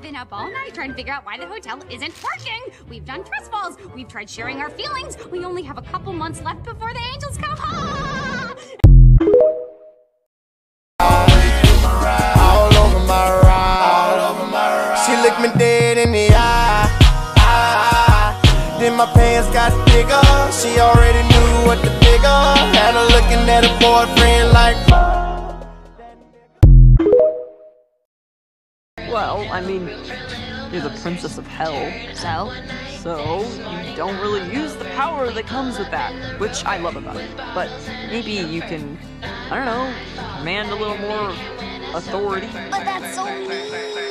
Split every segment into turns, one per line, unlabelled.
been up all night trying to figure out why the hotel isn't working. We've done trust falls. We've tried sharing our feelings. We only have a couple months left before the angels come.
All over my ride. She looked me dead in the eye. Then my pants got bigger. She already knew what to figure. Had her looking at her boyfriend like.
Well, I mean, you're the princess of hell. So you don't really use the power that comes with that, which I love about it. But maybe you can, I don't know, command a little more authority.
But that's so mean.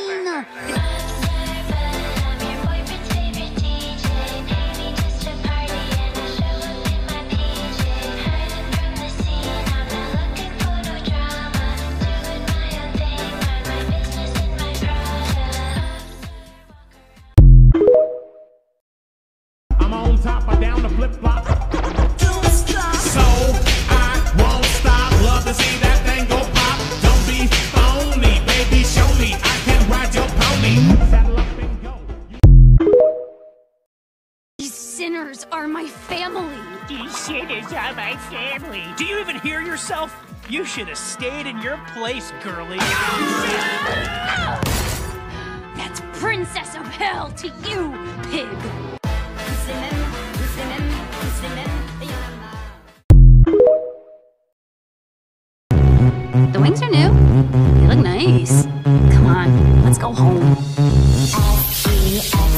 I'm on top, I down the flip-flop. So I won't stop. Love to see that thing go pop. Don't be phony, baby, show me I can ride your pony. Saddle up and go.
These sinners are my family.
These sinners are my family. Do you even hear yourself? You should have stayed in your place, girlie.
That's Princess of Hell to you, pig. The wings are new. They look nice. Come on, let's go home.